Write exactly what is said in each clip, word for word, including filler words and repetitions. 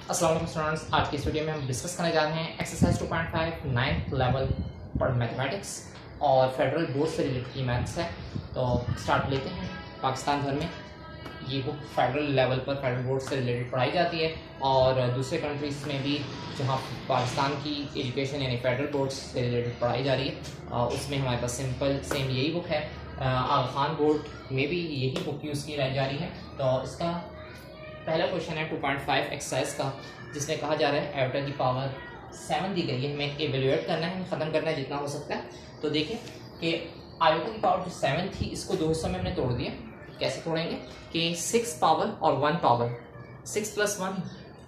अस्सलाम वालेकुम स्टूडेंट्स, आज की इस वीडियो में हम डिस्कस करने जा रहे हैं exercise two point five ninth level पर मैथमेटिक्स और फेडरल बोर्ड से रिलेटेड की मैथ्स है। तो स्टार्ट लेते हैं। पाकिस्तान भर में ये बुक फेडरल लेवल पर फेडरल बोर्ड से रिलेटेड पढ़ाई जाती है और दूसरे कंट्रीज़ में भी जहाँ पाकिस्तान की एजुकेशन यानी फेडरल बोर्ड से रिलेटेड पढ़ाई जा रही है उसमें हमारे पास सिंपल सेम यही बुक है। आगा खान बोर्ड में भी यही बुक यूज़ की जा रही है। तो इसका पहला क्वेश्चन है टू पॉइंट फाइव एक्सरसाइज का, जिसमें कहा जा रहा है आयोटा की पावर सेवन दी गई है, हमें एवेल्यूएट करना है, ख़त्म करना है जितना हो सकता है। तो देखिए कि आयोटा की पावर जो सेवन थी इसको दो हिस्सों में हमने तोड़ दिया। कैसे तोड़ेंगे कि सिक्स पावर और one power, six plus one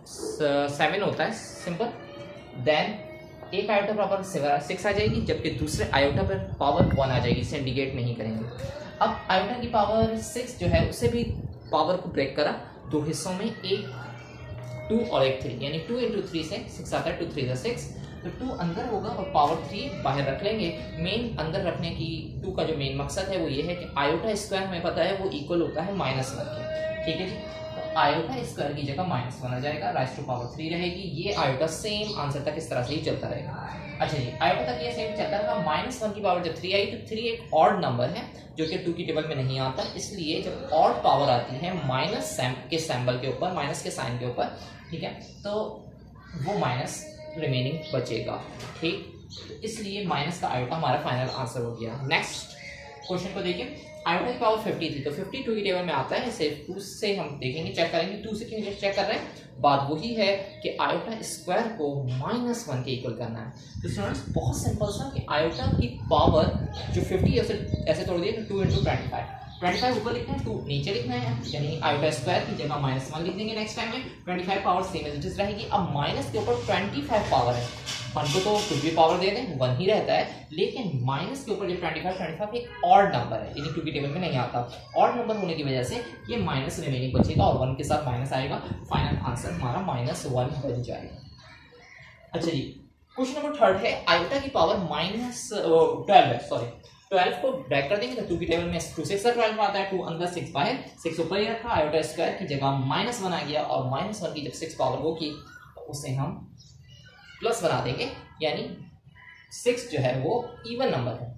seven होता है सिंपल। देन एक आयोटा पावर सिक्स आ जाएगी जबकि दूसरे आयोटा पर पावर वन आ जाएगी, इसे इंडिकेट नहीं करेंगे। अब आयोटा की पावर सिक्स जो है उसे भी पावर को ब्रेक करा दो हिस्सों में, एक टू और एक थ्री, यानी टू इंटू थ्री से सिक्स आता है, टू थ्री सिक्स। तो टू अंदर होगा और पावर थ्री बाहर रख लेंगे। मेन अंदर रखने की टू का जो मेन मकसद है वो ये है कि आयोटा स्क्वायर हमें पता है वो इक्वल होता है माइनस वन के, ठीक है जी। तो आयोटा स्क्वायर की जगह माइनस वन आ जाएगा, राइज टू पावर थ्री रहेगी। ये आयोटा सेम आंसर तक इस तरह से ही चलता रहेगा। अच्छा जी, आयोटा तक ये सेम चलता रहेगा। माइनस वन की पावर जब थ्री आई तो थ्री एक ऑड नंबर है जो कि टू की टेबल में नहीं आता, इसलिए जब ऑड पावर आती है माइनस के सैम्बल के ऊपर, माइनस के साइन के ऊपर, ठीक है, तो वो माइनस रिमेनिंग बचेगा, ठीक। तो इसलिए माइनस का आयोटा हमारा फाइनल आंसर हो गया। नेक्स्ट क्वेश्चन को देखिए, आयोटा की पावर फिफ्टी थी तो फिफ्टी टू की टेबल में आता है, सिर्फ टू से हम देखेंगे, चेक करेंगे। टू से क्यों चेक कर रहे हैं? बात वही है कि आयोटा स्क्वायर को माइनस वन के इक्वल करना है। तो स्टूडेंट्स बहुत सिंपल सा कि आयोटा की पावर जो फिफ्टी है उसे ऐसे तोड़ दिए, two into twenty five twenty five ऊपर लिखना है, टू नीचे लिखना है, यानी आयोटा स्क्वायर की जगह माइनस वन लिख देंगे। नेक्स्ट टाइम में twenty five power same as it is रहेगी। अब माइनस के ऊपर ट्वेंटी फाइव पावर है, वन को तो कुछ भी पावर दे दें वन ही रहता है, लेकिन माइनस के ऊपर जो ट्वेंटी फाइव ट्वेंटी फाइव एक ऑड नंबर है, यानी टू की टेबल में नहीं आता। ऑड नंबर होने की वजह से ये माइनस रिमेनिंग बचेगा और वन के साथ माइनस आएगा, फाइनल आंसर हमारा माइनस वन बन जाएगा। अच्छा जी, क्वेश्चन नंबर थर्ड है आयोटा की पावर माइनस ट्वेल्व है, सॉरी ट्वेल्व को ब्रेक कर देंगे तो टू की टेबल में टू सिक्स ट्वेल्व आता है, टू अंदर सिक्स बाहर, सिक्स ऊपर ही रखा, आयोटा स्क्वायर की जगह माइनस वन आ गया और माइनस वन की जब सिक्स पावर होगी तो उसे हम प्लस बना देंगे, यानी सिक्स जो है वो इवन नंबर है।